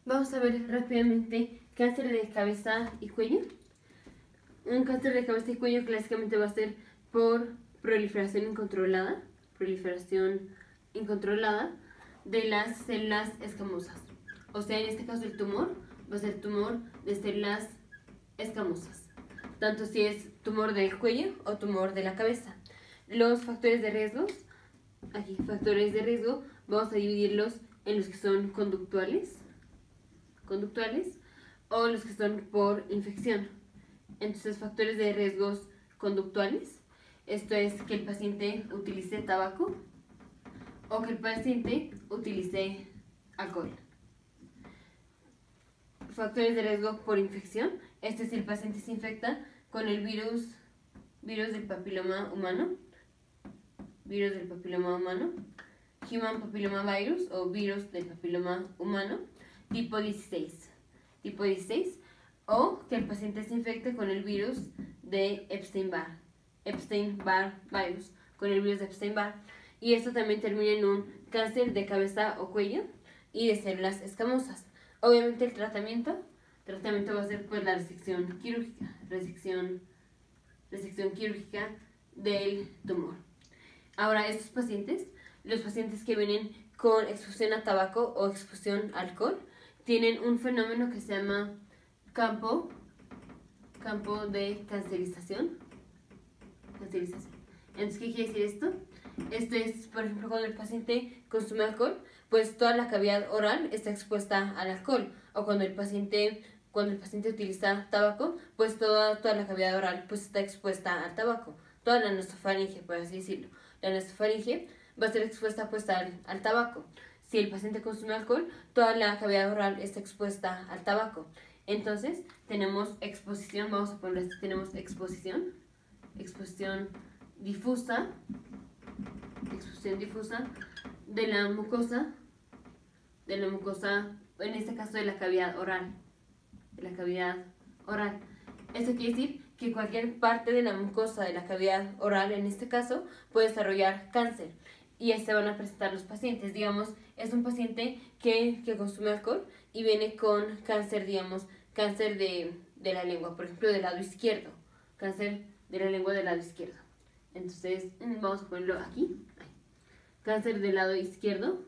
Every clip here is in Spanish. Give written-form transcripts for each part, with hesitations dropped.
Vamos a ver rápidamente cáncer de cabeza y cuello. Un cáncer de cabeza y cuello clásicamente va a ser por proliferación incontrolada de las células escamosas. O sea, en este caso el tumor va a ser tumor de células escamosas, tanto si es tumor del cuello o tumor de la cabeza. Los factores de riesgo, vamos a dividirlos en los que son conductuales o los que son por infección. Entonces, factores de riesgos conductuales, esto es que el paciente utilice tabaco o que el paciente utilice alcohol. Factores de riesgo por infección, este es si el paciente se infecta con el virus del papiloma humano, Human Papilloma Virus o virus del papiloma humano, tipo 16, o que el paciente se infecte con el virus de Epstein-Barr virus, con el virus de Epstein-Barr, y esto también termina en un cáncer de cabeza o cuello y de células escamosas. Obviamente el tratamiento va a ser pues la resección quirúrgica del tumor. Ahora, los pacientes que vienen con exposición a tabaco o exposición a alcohol, tienen un fenómeno que se llama campo de cancerización. Entonces, ¿qué quiere decir esto? Esto es, por ejemplo, cuando el paciente consume alcohol, pues toda la cavidad oral está expuesta al alcohol. O cuando el paciente utiliza tabaco, pues toda la cavidad oral pues está expuesta al tabaco. Toda la nasofaringe, por así decirlo. La nasofaringe va a ser expuesta pues al tabaco. Si el paciente consume alcohol, toda la cavidad oral está expuesta al tabaco. Entonces, tenemos exposición, vamos a poner esto, tenemos exposición difusa de la mucosa, en este caso de la cavidad oral. Esto quiere decir que cualquier parte de la mucosa de la cavidad oral, en este caso, puede desarrollar cáncer. Y ahí se van a presentar los pacientes. Digamos, es un paciente que consume alcohol y viene con cáncer, cáncer de la lengua, por ejemplo, del lado izquierdo. Cáncer de la lengua del lado izquierdo. Entonces, vamos a ponerlo aquí. Cáncer del lado izquierdo,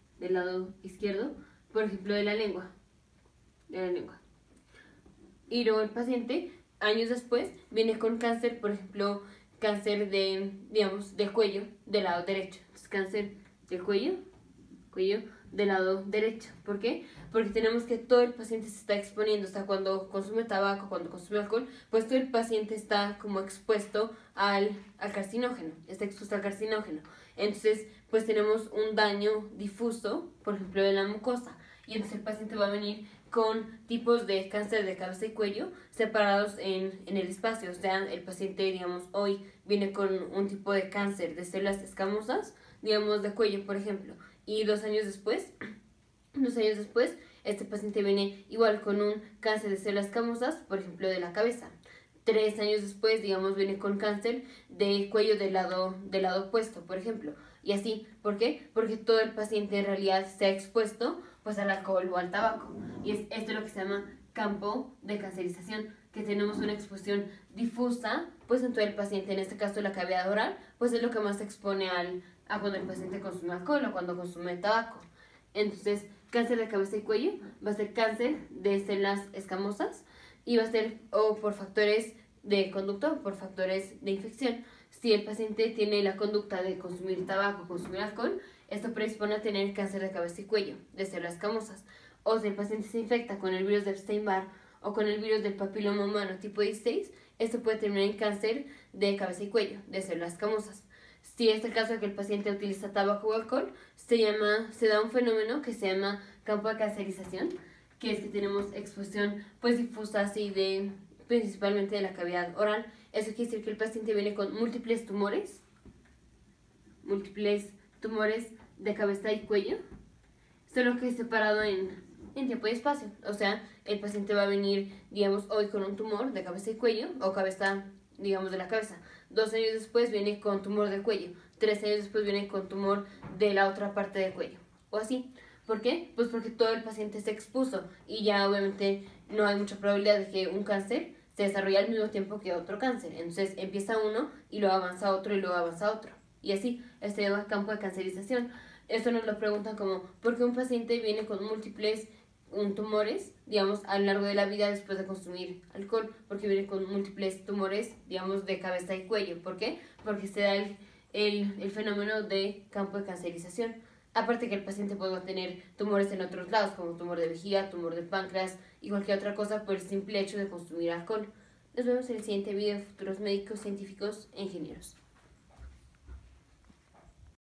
por ejemplo, de la lengua. Y luego el paciente, años después, viene con cáncer, por ejemplo, cáncer del cuello del lado derecho. Entonces, cáncer del cuello del lado derecho. ¿Por qué? Porque tenemos que todo el paciente se está exponiendo. O sea, cuando consume tabaco, cuando consume alcohol, pues todo el paciente está como expuesto al carcinógeno. Entonces, pues tenemos un daño difuso, por ejemplo, de la mucosa. Y entonces el paciente va a venir con tipos de cáncer de cabeza y cuello separados en el espacio. O sea, el paciente, digamos, hoy viene con un tipo de cáncer de células escamosas, digamos, de cuello, por ejemplo. Y 2 años después, este paciente viene igual con un cáncer de células escamosas, por ejemplo, de la cabeza. 3 años después, digamos, viene con cáncer de cuello del lado opuesto, por ejemplo. Y así, ¿por qué? Porque todo el paciente en realidad se ha expuesto pues al alcohol o al tabaco. Y esto es lo que se llama campo de cancerización, que tenemos una exposición difusa pues en todo el paciente, en este caso la cavidad oral, pues es lo que más se expone a cuando el paciente consume alcohol o cuando consume tabaco. Entonces, cáncer de cabeza y cuello va a ser cáncer de células escamosas y va a ser o por factores de conducta o por factores de infección. Si el paciente tiene la conducta de consumir tabaco o consumir alcohol, esto predispone a tener cáncer de cabeza y cuello de células escamosas. O si el paciente se infecta con el virus de Epstein-Barr o con el virus del papiloma humano tipo 16, esto puede terminar en cáncer de cabeza y cuello de células escamosas. Si es el caso de que el paciente utiliza tabaco o alcohol, se da un fenómeno que se llama campo de cancerización, que es que tenemos exposición pues difusa así principalmente de la cavidad oral. Eso quiere decir que el paciente viene con múltiples tumores de cabeza y cuello, solo que separado en tiempo y espacio. O sea, el paciente va a venir, digamos, hoy con un tumor de cabeza y cuello, o cabeza, digamos, de la cabeza. 2 años después viene con tumor del cuello. 3 años después viene con tumor de la otra parte del cuello. O así. ¿Por qué? Pues porque todo el paciente se expuso y ya obviamente no hay mucha probabilidad de que un cáncer se desarrolle al mismo tiempo que otro cáncer. Entonces empieza uno y luego avanza otro y luego avanza otro. Y así, este se llama campo de cancerización. Esto nos lo preguntan como, ¿por qué un paciente viene con múltiples tumores, digamos, a lo largo de la vida después de consumir alcohol? Porque viene con múltiples tumores, digamos, de cabeza y cuello. ¿Por qué? Porque se da el fenómeno de campo de cancerización. Aparte que el paciente puede tener tumores en otros lados, como tumor de vejiga, tumor de páncreas y cualquier otra cosa por el simple hecho de consumir alcohol. Nos vemos en el siguiente video de futuros médicos, científicos e ingenieros.